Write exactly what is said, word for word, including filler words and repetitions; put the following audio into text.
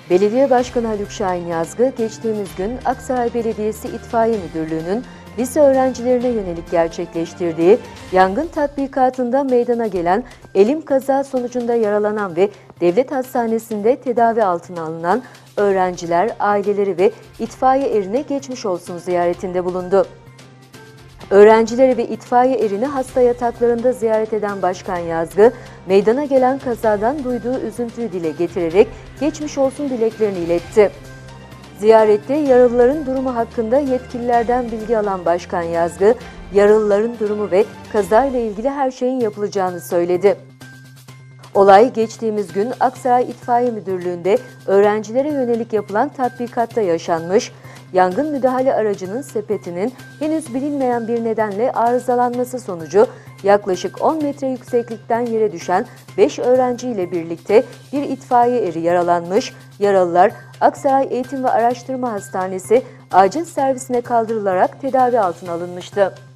Belediye Başkanı Haluk Şahin Yazgı, geçtiğimiz gün Aksaray Belediyesi İtfaiye Müdürlüğü'nün lise öğrencilerine yönelik gerçekleştirdiği yangın tatbikatında meydana gelen elim kaza sonucunda yaralanan ve devlet hastanesinde tedavi altına alınan öğrenciler, aileleri ve itfaiye erine geçmiş olsun ziyaretinde bulundu. Öğrencileri ve itfaiye erini hasta yataklarında ziyaret eden Başkan Yazgı, meydana gelen kazadan duyduğu üzüntüyü dile getirerek geçmiş olsun dileklerini iletti. Ziyarette yaralıların durumu hakkında yetkililerden bilgi alan Başkan Yazgı, yaralıların durumu ve kazayla ilgili her şeyin yapılacağını söyledi. Olay geçtiğimiz gün Aksaray İtfaiye Müdürlüğü'nde öğrencilere yönelik yapılan tatbikatta yaşanmış. Yangın müdahale aracının sepetinin henüz bilinmeyen bir nedenle arızalanması sonucu yaklaşık on metre yükseklikten yere düşen beş öğrenciyle birlikte bir itfaiye eri yaralanmış. Yaralılar Aksaray Eğitim ve Araştırma Hastanesi acil servisine kaldırılarak tedavi altına alınmıştı.